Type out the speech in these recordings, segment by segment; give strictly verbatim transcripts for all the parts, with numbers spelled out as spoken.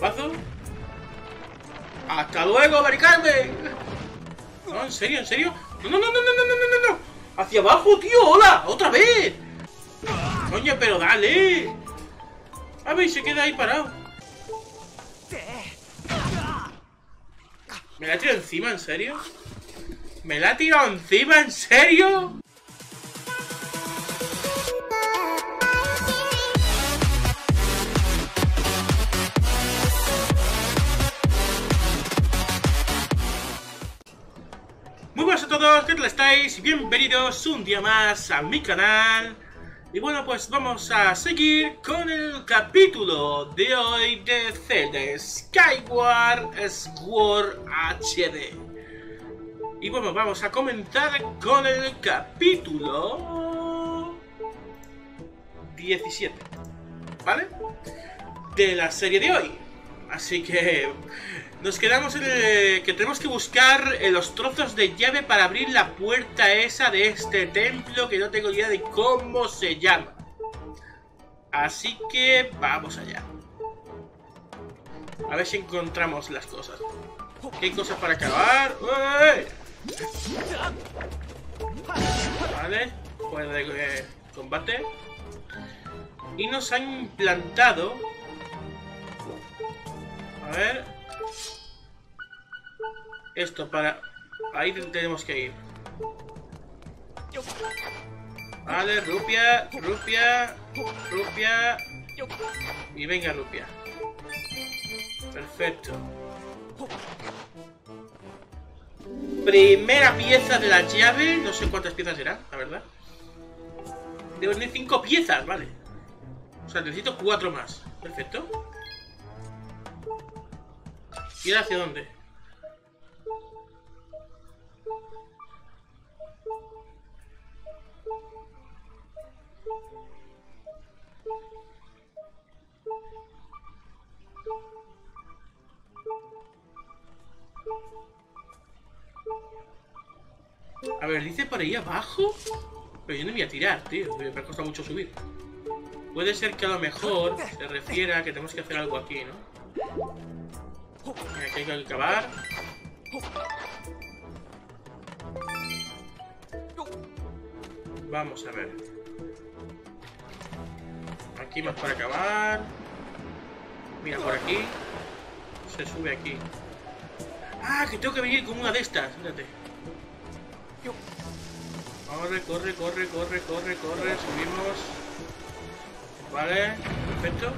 golpazo. ¡Hasta luego, Mari Carmen! No, ¿en serio? ¿En serio? ¡No, no, no, no, no, no, no, no! no! ¡Hacia abajo, tío! ¡Hola! ¡Otra vez! ¡Coño, pero dale! A ver, se queda ahí parado. ¿Me la ha tirado encima? ¿En serio? ¿Me la ha tirado encima? ¿En serio? Muy buenas a todos, ¿qué tal estáis? Bienvenidos un día más a mi canal. Y bueno, pues vamos a seguir con el capítulo de hoy de Zelda Skyward Sword H D. Y bueno, vamos a comenzar con el capítulo diecisiete, ¿vale? De la serie de hoy. Así que nos quedamos en el que tenemos que buscar los trozos de llave para abrir la puerta esa de este templo que no tengo idea de cómo se llama. Así que vamos allá. A ver si encontramos las cosas. ¿Qué hay cosas para acabar? ¡Uy! Vale, fuera de eh, combate. Y nos han implantado. A ver. Esto para... Ahí tenemos que ir. Vale, rupia, rupia, rupia. Y venga, rupia. Perfecto. Primera pieza de la llave. No sé cuántas piezas será, la verdad. Debo tener cinco piezas, vale. O sea, necesito cuatro más. Perfecto. ¿Y ahora hacia dónde? A ver, dice por ahí abajo. Pero yo no me voy a tirar, tío. Me ha costado mucho subir. Puede ser que a lo mejor se refiera a que tenemos que hacer algo aquí, ¿no? Aquí hay que acabar. Vamos a ver. Aquí más para acabar. Mira, por aquí. Se sube aquí. Ah, que tengo que venir con una de estas. Fíjate. Corre, corre, corre, corre, corre, corre. Subimos. Vale, perfecto.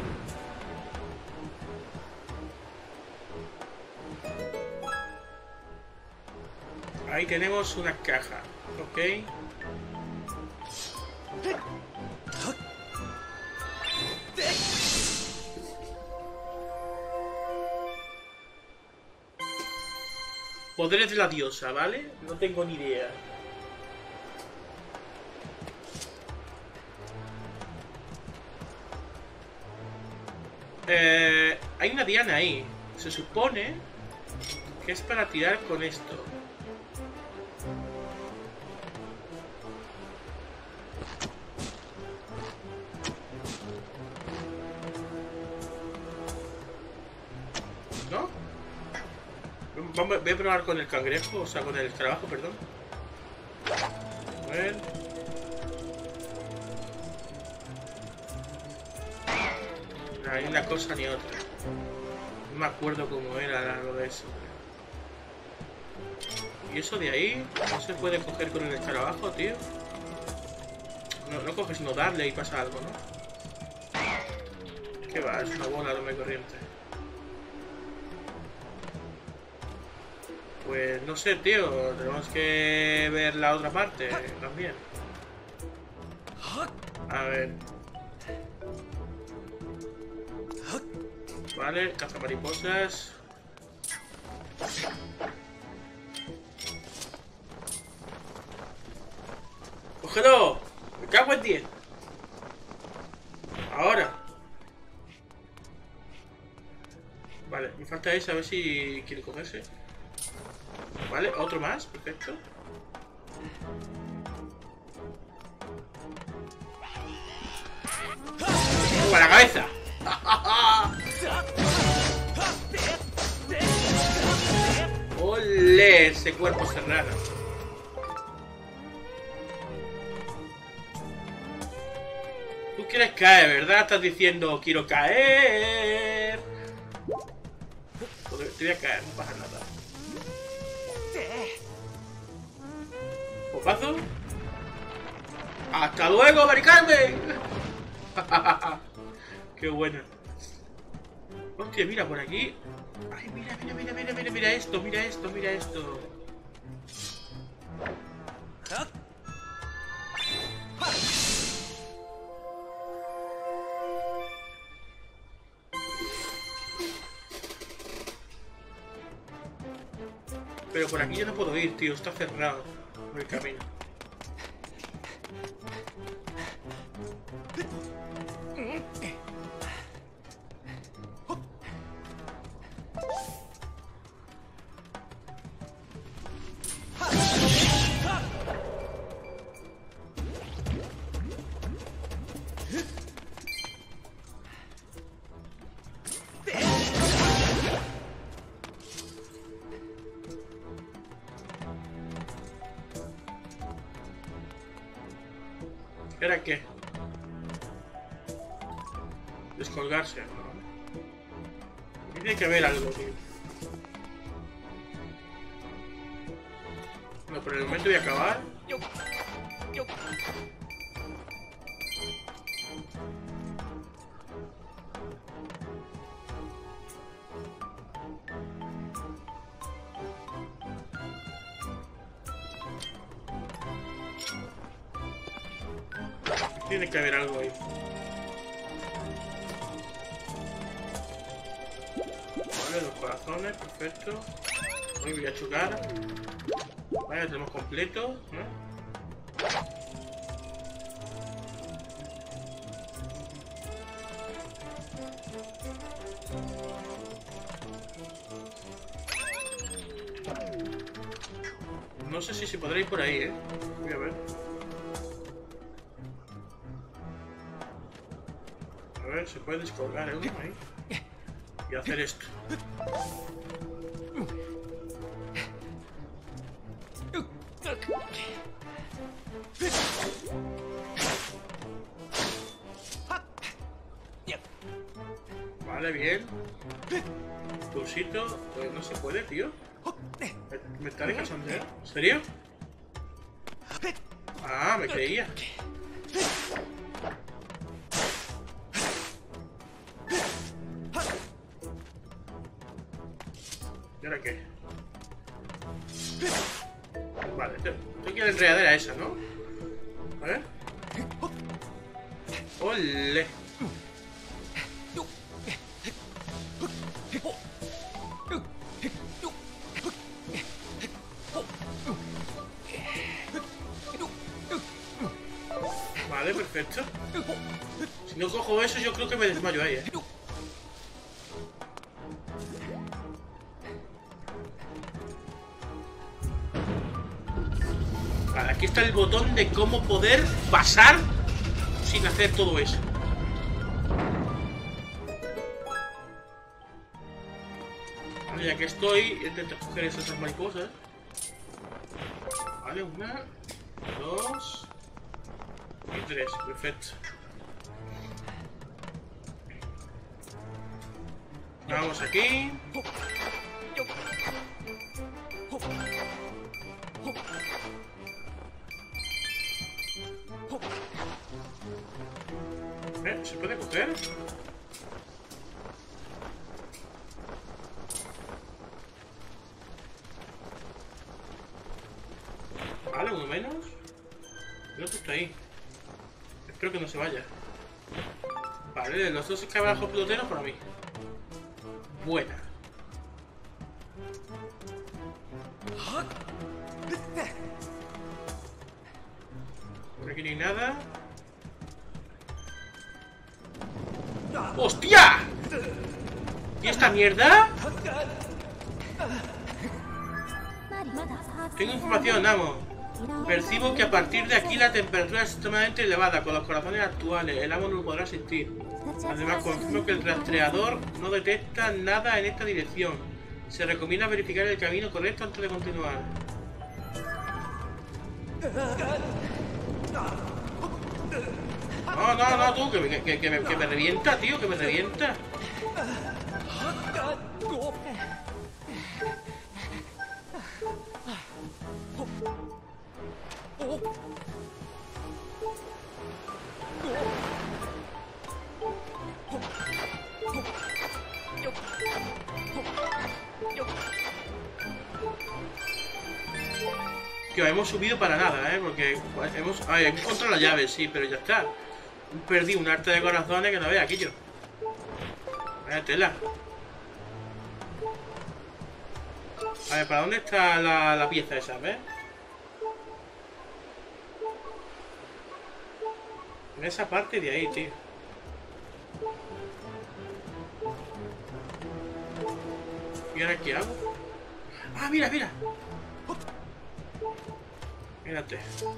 Ahí tenemos una caja. Ok. Poderes de la diosa, ¿vale? No tengo ni idea. Eh, hay una diana ahí. Se supone que es para tirar con esto. ¿No? Vamos, voy a probar con el cangrejo, o sea, con el escarabajo, perdón. A ver. No hay una cosa ni otra. No me acuerdo cómo era lo de eso. Y eso de ahí no se puede coger con el escarabajo, tío. No, no coges sino darle y pasa algo, ¿no? ¿Qué va? Es una bola de corriente. Pues no sé, tío. Tenemos que ver la otra parte también. A ver. Vale, cazamariposas. ¡Cógelo! ¡Me cago en diez! Ahora. Vale, me falta ese, a ver si quiere cogerse. Vale, otro más, perfecto. ¡Para la cabeza! ese cuerpo serrano. Tú quieres caer, ¿verdad? Estás diciendo, quiero caer. Joder, te voy a caer, no pasa nada. ¿Popazo? ¡Hasta luego, Mari Carmen! ¡Qué buena! Hostia, mira, por aquí. Ay, mira, mira, mira, mira, mira, mira esto, mira esto, mira esto. Pero por aquí yo no puedo ir, tío, está cerrado por el camino. ¿Era qué? Descolgarse, ¿no? Tiene que haber algo, tío. No, por el momento voy a acabar. Tiene que haber algo ahí. Vale, los corazones, perfecto. Hoy voy a chocar. Vale, tenemos completo, ¿no? No sé si se podrá ir por ahí, ¿eh? Voy a ver. A ver, se puede descolgar el uno ahí. Y hacer esto. Vale, bien. Pulsito. Pues no se puede, tío. ¿Me, me está dejando de... ¿En serio? Ah, me creía. ¿Y ahora qué? Vale, tengo que ir a la enredadera esa, ¿no? A ver. ¡Ole! Vale, perfecto. Si no cojo eso, yo creo que me desmayo ahí, ¿eh? Vale, aquí está el botón de cómo poder pasar sin hacer todo eso. Vale, ya que estoy, intento coger esas otras mariposas. Vale, una, dos y tres, perfecto. Vamos aquí. ¿Eh? ¿Se puede coger? Vale, uno menos. El otro está ahí. Espero que no se vaya. Vale, los dos escarabajos peloteros para mí. Buena. Por aquí no hay nada. ¡Hostia! ¿Y esta mierda? Tengo información, amo. Percibo que a partir de aquí la temperatura es extremadamente elevada. Con los corazones actuales, el amo no lo podrá sentir. Además, confirmo que el rastreador no detecta nada en esta dirección. Se recomienda verificar el camino correcto antes de continuar. No, no, no, tú, que, me- que, que, me, que me revienta, tío, que me revienta. Que hemos subido para nada, ¿eh? Porque pues, hemos... Ay, hay que encontrar la llave, sí, pero ya está. Perdí un arte de corazones que no vea, Quillo. Vaya tela. A ver, ¿para dónde está la, la pieza esa, ves? En esa parte de ahí, tío. ¿Y ahora qué hago? ¡Ah, mira, mira! Mírate.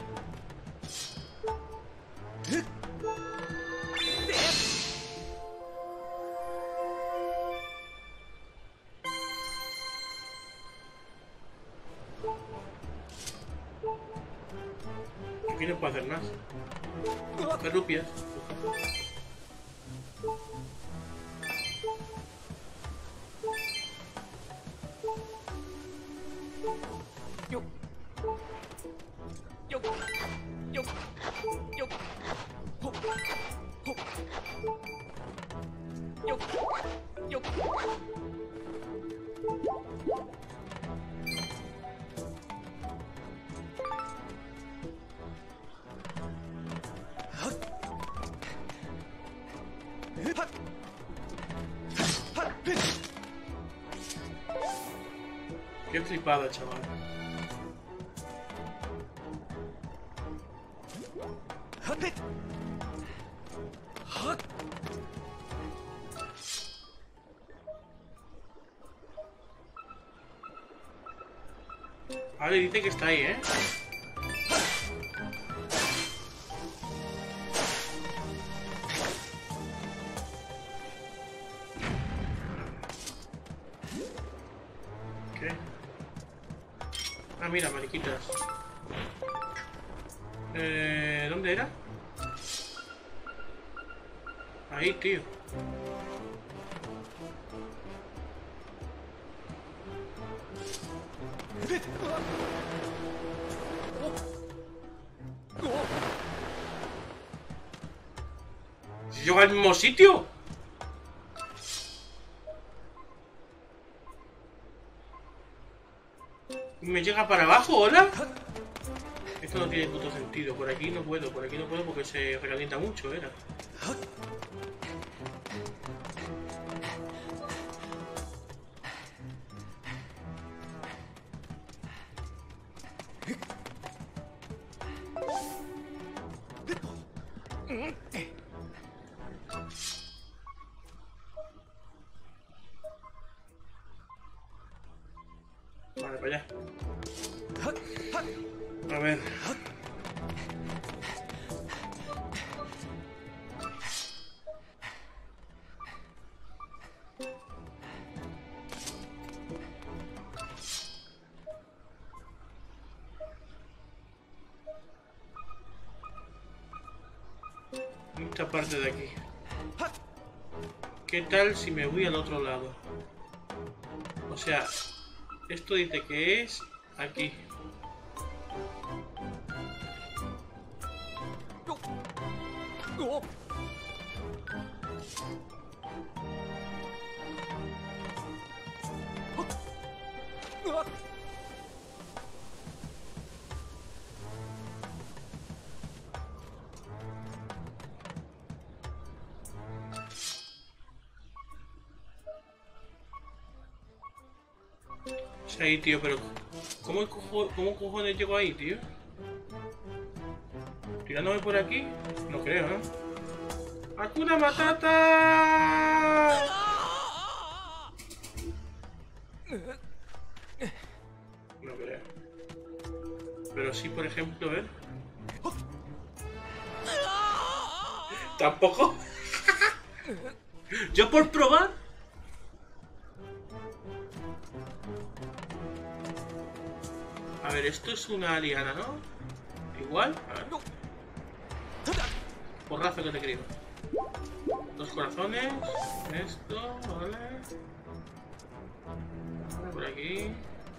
Aquí no puedo hacer más. ¿Qué rupias? Qué flipada, chaval. Vale, dice que está ahí, ¿eh? ¿Qué? Ah, mira, mariquitas. Eh, ¿dónde era? Ahí, tío. ¿Llego al mismo sitio? ¿Me llega para abajo, hola? Esto no tiene puto sentido. Por aquí no puedo, por aquí no puedo porque se recalienta mucho, era. Vale, para allá. A ver. Esta parte de aquí. ¿Qué tal si me voy al otro lado? O sea, esto dice que es aquí. Es ahí, tío, pero ¿cómo, cojo, ¿cómo cojones llego ahí, tío? ¿Tirándome por aquí? No creo, ¿no? ¡Hakuna Matata! No creo. Pero sí, por ejemplo, ¿ver? ¿Tampoco? ¿Yo por probar? ver, esto es una liana, ¿no? Igual. A ver. Porrazo que te creo. Dos corazones. Esto, vale. Vale, por aquí.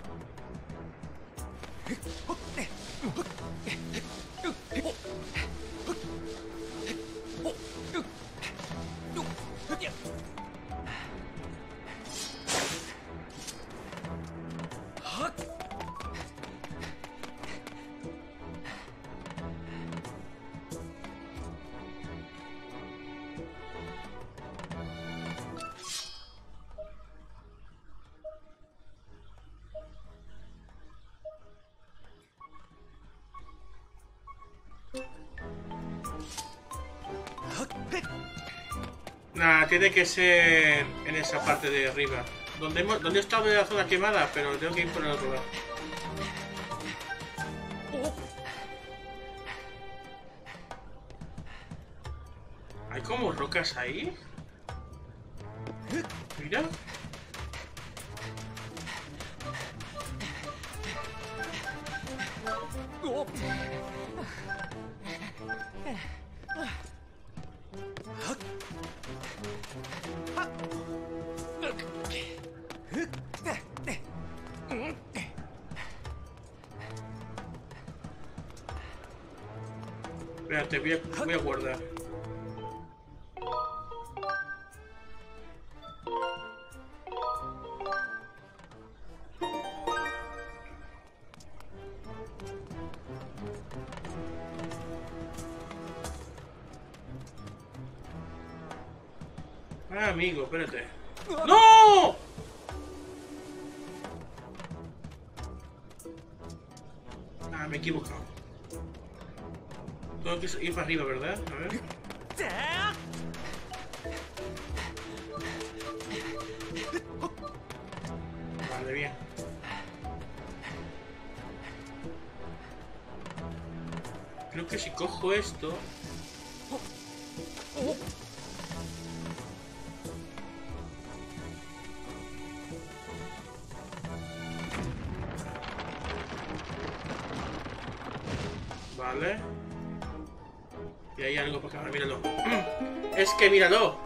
Nah, tiene que ser en esa parte de arriba. Donde, hemos, donde he estado en la zona quemada, pero tengo que ir por el otro lado. ¿Hay como rocas ahí? Mira. Espérate, voy a, voy a guardar. Ah, amigo, espérate. ¡No! Ah, me he equivocado. Tengo que ir para arriba, ¿verdad? A ver. Vale, bien. Creo que si cojo esto... Vale. Y hay algo por acá, míralo. Es que míralo.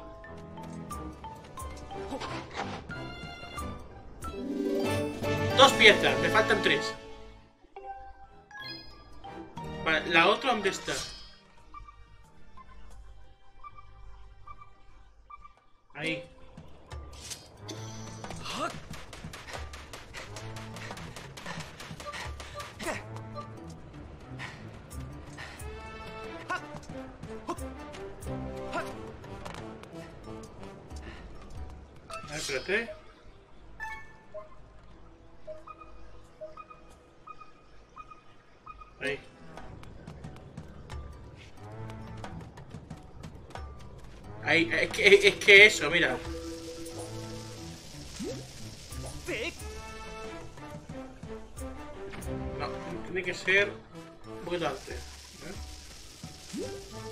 Dos piezas, me faltan tres. Vale, la otra ¿dónde está? Ahí. Ah, espérate. Ahí. Ahí, es que, es que eso, mira. No, tiene que ser un poquito antes. ¿Eh?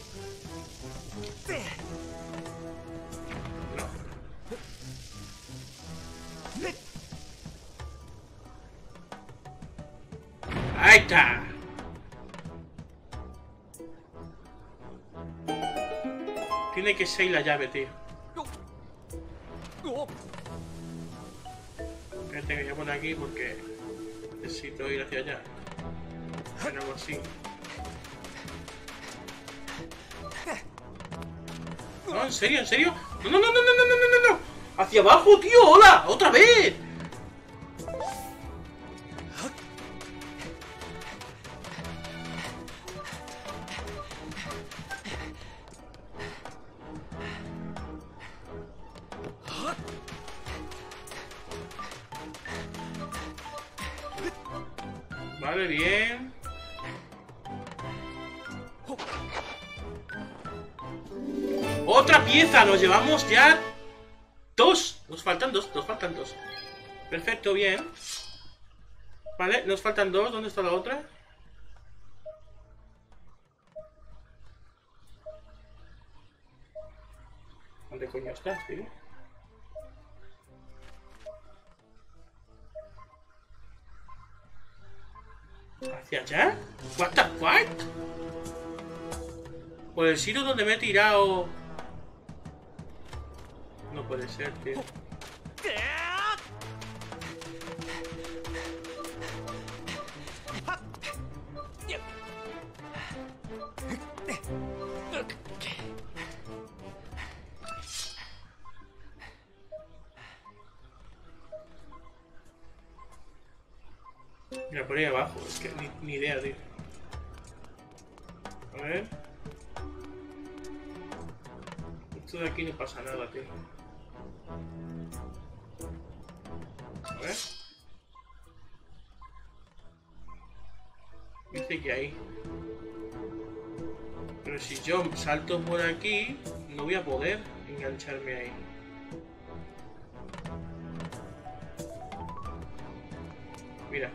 No. Ahí está. Tiene que ser la llave, tío. Que tengo que poner aquí porque necesito ir hacia allá. Algo así. No, ¿en serio? ¿En serio? No, no, no, no, no, no, no, no, no. Hacia abajo, tío. Hola, otra vez. Vale, bien. ¡Otra pieza! Nos llevamos ya dos. Nos faltan dos, nos faltan dos. Perfecto, bien. Vale, nos faltan dos. ¿Dónde está la otra? ¿Dónde coño estás, tío? ¿Hacia allá? ¿What the fuck? Por el sitio donde me he tirado... No puede ser, tío. Mira, por ahí abajo, es que ni, ni idea, tío. A ver. Esto de aquí no pasa nada, tío. A ver. Dice que ahí. Pero si yo salto por aquí, no voy a poder engancharme ahí. Mira.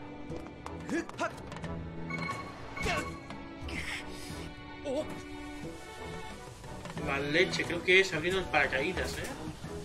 La leche, creo que es abriendo el paracaídas, ¿eh?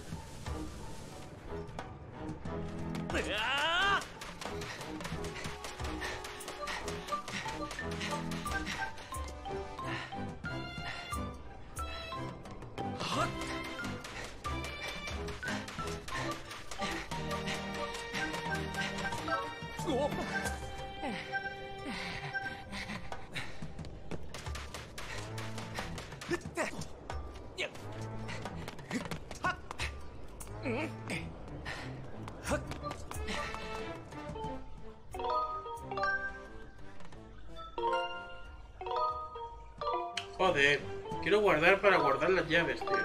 Joder, quiero guardar para guardar las llaves, tío.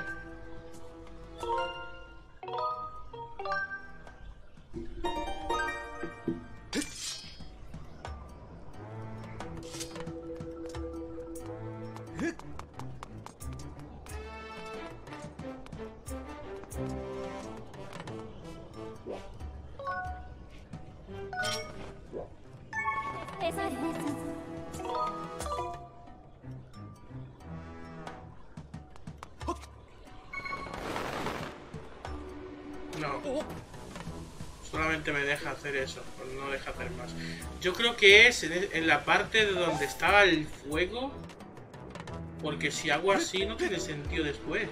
No. Solamente me deja hacer eso, no deja hacer más. Yo creo que es en, en la parte de donde estaba el fuego. Porque si hago así no tiene sentido después.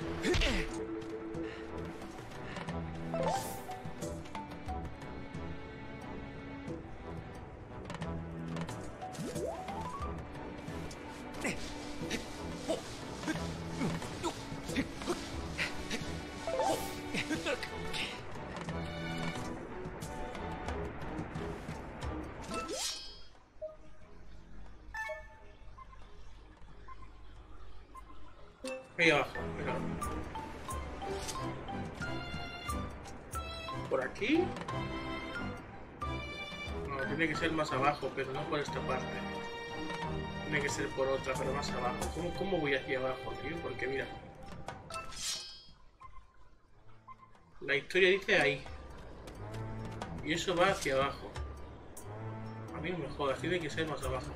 Ahí abajo, mira. ¿Por aquí? No, tiene que ser más abajo, pero no por esta parte. Tiene que ser por otra, pero más abajo. ¿Cómo, cómo voy hacia abajo, tío? Porque mira. La historia dice ahí. Y eso va hacia abajo. A mí no me jodas, tiene que ser más abajo.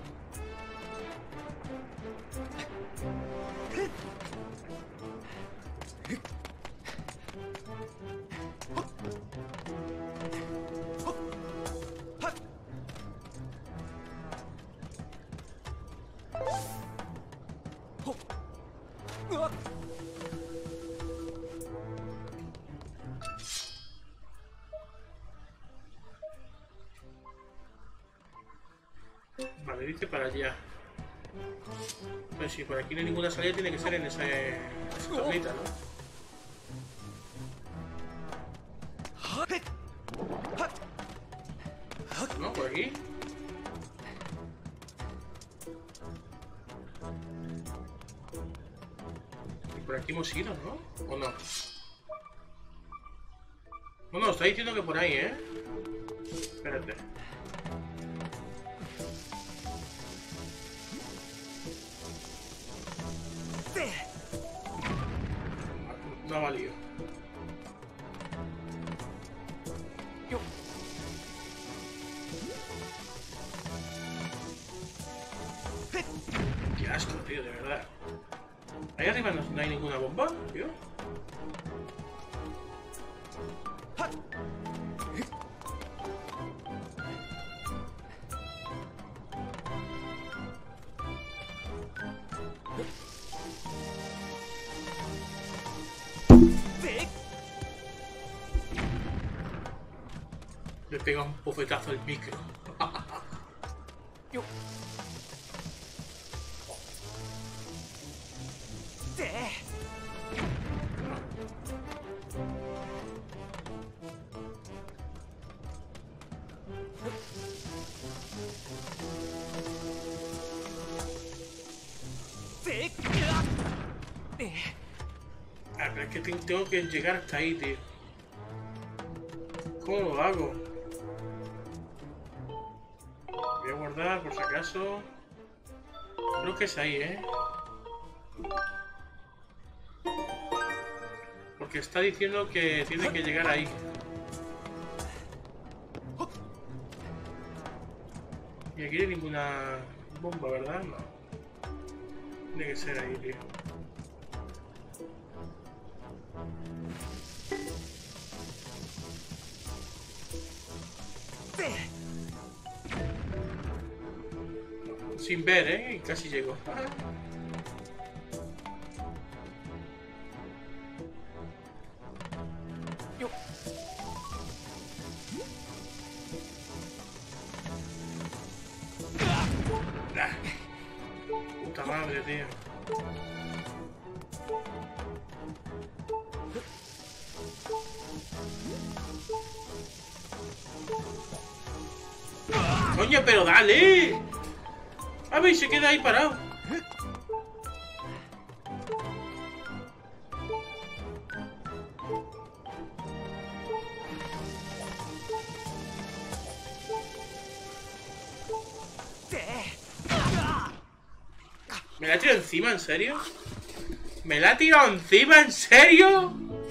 Vale, dice para allá. Pues si por aquí no hay ninguna salida, tiene que ser en esa, esa tablita, ¿no? No, por aquí. Y por aquí hemos ido, ¿no? ¿O no? No, no, está diciendo que por ahí, ¿eh? Espérate. No ha valido. Qué asco, tío, de verdad. Ahí arriba no, no hay ninguna bomba, tío. Le pega un bofetazo al micro. Ah, pero es que tengo que llegar hasta ahí, tío. ¿Cómo lo hago? Voy a guardar por si acaso. Creo que es ahí, ¿eh? Porque está diciendo que tiene que llegar ahí. Y aquí no hay ninguna bomba, ¿verdad? No. Tiene que ser ahí, tío. Sin ver, ¿eh? Casi llegó. Puta madre, tío. Coño, pero dale. A ver, se queda ahí parado. ¿Me la ha tirado encima, en serio? ¿Me la ha tirado encima, en serio?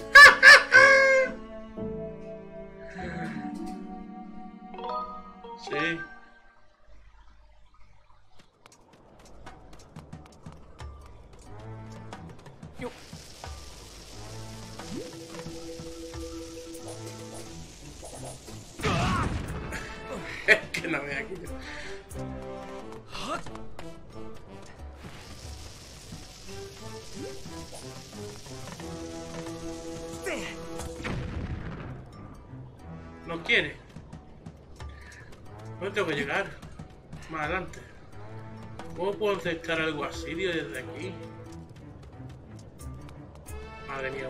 Sí. Es que no me aquí. No quiere. ¿Dónde tengo que llegar? Más adelante. ¿Cómo puedo aceptar algo así, tío, desde aquí? Madre mía.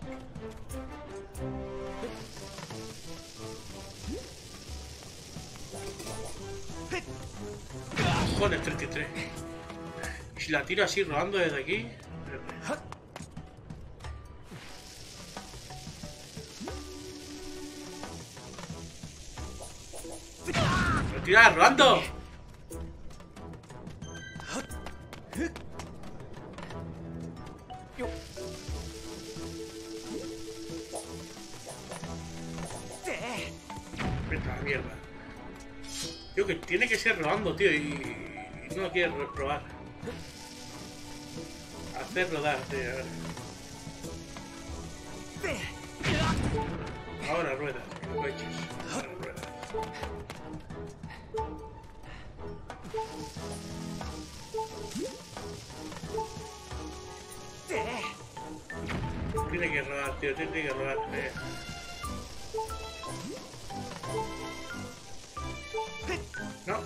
Joder, treinta y tres. Y si la tiro así rodando desde aquí. ¡Lo tira rodando! Vete a la mierda. Tío, que tiene que ser rodando, tío, y... no lo quiere probar. Hacer rodar, tío, a ver. Ahora rueda, no lo eches. Ahora rueda. Tiene que rodar, tío, tiene que rodar. Eh. No.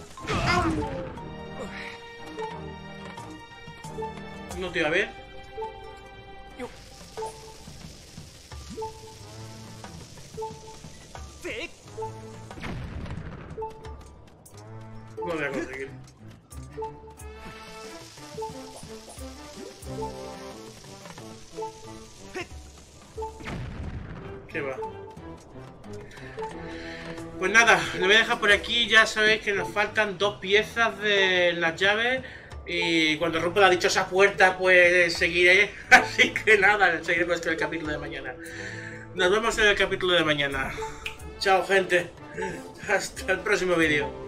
No te iba a ver. No voy a conseguir. ¿Qué va? Pues nada, lo voy a dejar por aquí. Ya sabéis que nos faltan dos piezas de las llaves. Y cuando rompa la dichosa puerta, pues seguiré. Así que nada, seguiremos con el capítulo de mañana. Nos vemos en el capítulo de mañana. Chao, gente. Hasta el próximo vídeo.